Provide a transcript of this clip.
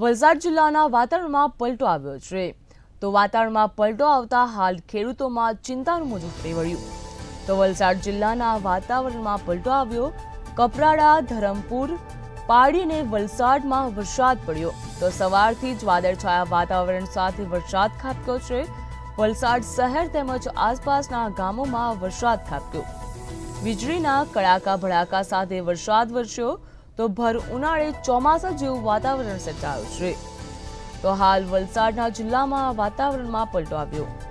વલસાડ જિલ્લાના વાતાવરણમાં પલટો આવ્યો છે તો વાતાવરણમાં પલટો આવતા હાલ ખેડૂતોમાં ચિંતાનું મોજું ફરી વળ્યું તો વલસાડ જિલ્લાના વાતાવરણમાં પલટો આવ્યો કપરાડા ધરમપુર પાડીને વલસાડમાં વરસાદ પડ્યો તો સવારથી જ વાદળછાયા વાતાવરણ સાથે વરસાદ ખાબક્યો છે વલસાડ શહેર તેમજ આસપાસના ગામોમાં વરસાદ ખાબક્યો વીજળીના કડાકા ભડાકા સાથે વરસાદ વરસ્યો તો ભર ઉનાળે ચોમાસા જેવું વાતાવરણ સર્જાયું છે તો હાલ વલસાડના જિલ્લામાં વાતાવરણમાં પલટો આવ્યો।